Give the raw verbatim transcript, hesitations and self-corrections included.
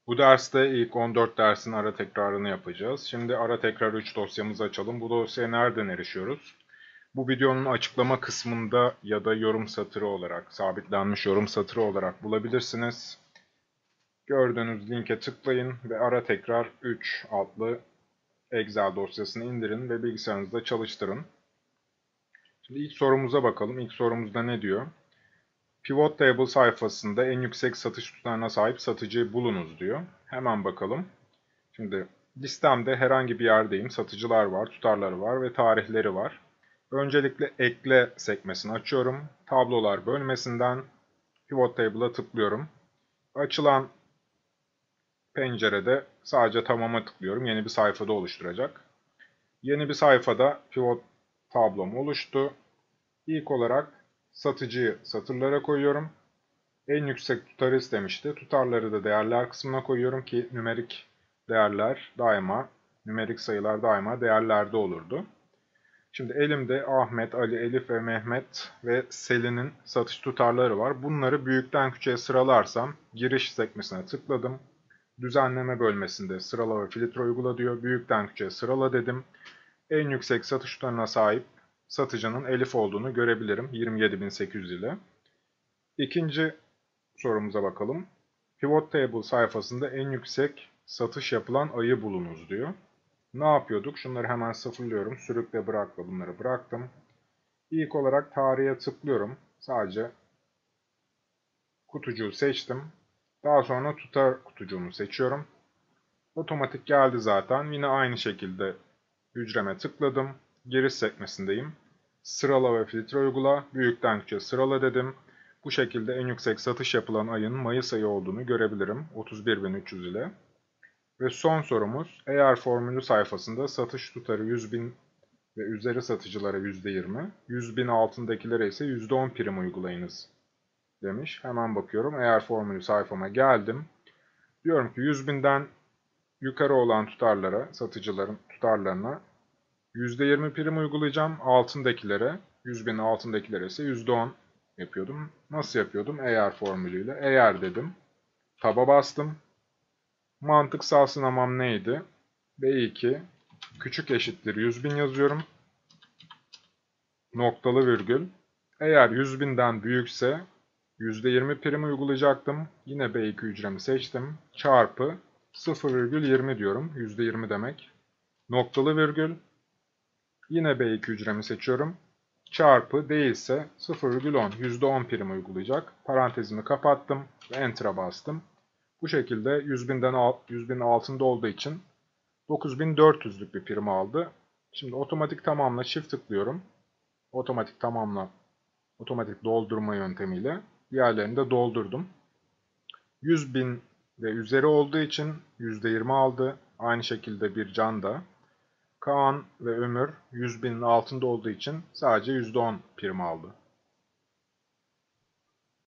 Bu derste ilk on dört dersin ara tekrarını yapacağız. Şimdi ara tekrar üç dosyamızı açalım. Bu dosyaya nereden erişiyoruz? Bu videonun açıklama kısmında ya da yorum satırı olarak, sabitlenmiş yorum satırı olarak bulabilirsiniz. Gördüğünüz linke tıklayın ve ara tekrar üç adlı Excel dosyasını indirin ve bilgisayarınızda çalıştırın. Şimdi ilk sorumuza bakalım. İlk sorumuzda ne diyor? Pivot Table sayfasında en yüksek satış tutarına sahip satıcıyı bulunuz diyor. Hemen bakalım. Şimdi listemde herhangi bir yerdeyim. Satıcılar var, tutarları var ve tarihleri var. Öncelikle ekle sekmesini açıyorum. Tablolar bölmesinden Pivot Table'a tıklıyorum. Açılan pencerede sadece tamama tıklıyorum. Yeni bir sayfada oluşturacak. Yeni bir sayfada pivot tablom oluştu. İlk olarak satıcıyı satırlara koyuyorum. En yüksek tutarı istemişti. Tutarları da değerler kısmına koyuyorum ki nümerik değerler daima, nümerik sayılar daima değerlerde olurdu. Şimdi elimde Ahmet, Ali, Elif ve Mehmet ve Selin'in satış tutarları var. Bunları büyükten küçüğe sıralarsam giriş sekmesine tıkladım. Düzenleme bölmesinde sırala ve filtre uygula diyor. Büyükten küçüğe sırala dedim. En yüksek satış tutarına sahip satıcının Elif olduğunu görebilirim yirmi yedi bin sekiz yüz ile. İkinci sorumuza bakalım. Pivot Table sayfasında en yüksek satış yapılan ayı bulunuz diyor. Ne yapıyorduk? Şunları hemen sıfırlıyorum. Sürükle bırakla bunları bıraktım. İlk olarak tarihe tıklıyorum. Sadece kutucuğu seçtim. Daha sonra tutar kutucuğunu seçiyorum. Otomatik geldi zaten. Yine aynı şekilde hücreme tıkladım. Giriş sekmesindeyim. Sırala ve filtre uygula. Büyükten küçüğe sırala dedim. Bu şekilde en yüksek satış yapılan ayın Mayıs ayı olduğunu görebilirim. otuz bir bin üç yüz ile. Ve son sorumuz, eğer formülü sayfasında satış tutarı yüz bin ve üzeri satıcılara yüzde yirmi, yüz bin altındakilere ise yüzde on prim uygulayınız demiş. Hemen bakıyorum. Eğer formülü sayfama geldim. Diyorum ki yüz binden yukarı olan tutarlara, satıcıların tutarlarına yüzde yirmi prim uygulayacağım. Altındakilere, yüz bin altındakilere ise yüzde on yapıyordum. Nasıl yapıyordum? Eğer formülüyle. Eğer dedim. Taba bastım. Mantıksal sınamam neydi? B iki küçük eşittir yüz bin yazıyorum. Noktalı virgül. Eğer yüz binden büyükse yüzde yirmi prim uygulayacaktım. Yine B iki hücremi seçtim. Çarpı sıfır virgül yirmi diyorum. yüzde yirmi demek. Noktalı virgül. Yine B iki hücremi seçiyorum. Çarpı değilse sıfır virgül on. yüzde on prim uygulayacak. Parantezimi kapattım ve Enter'a bastım. Bu şekilde yüz binden yüz binin altında olduğu için dokuz bin dört yüzlük bir prim aldı. Şimdi otomatik tamamla çift tıklıyorum. Otomatik tamamla, otomatik doldurma yöntemiyle diğerlerini de doldurdum. yüz bin ve üzeri olduğu için yüzde yirmi aldı. Aynı şekilde bir can da. Kaan ve Ömür yüz binin altında olduğu için sadece yüzde on prim aldı.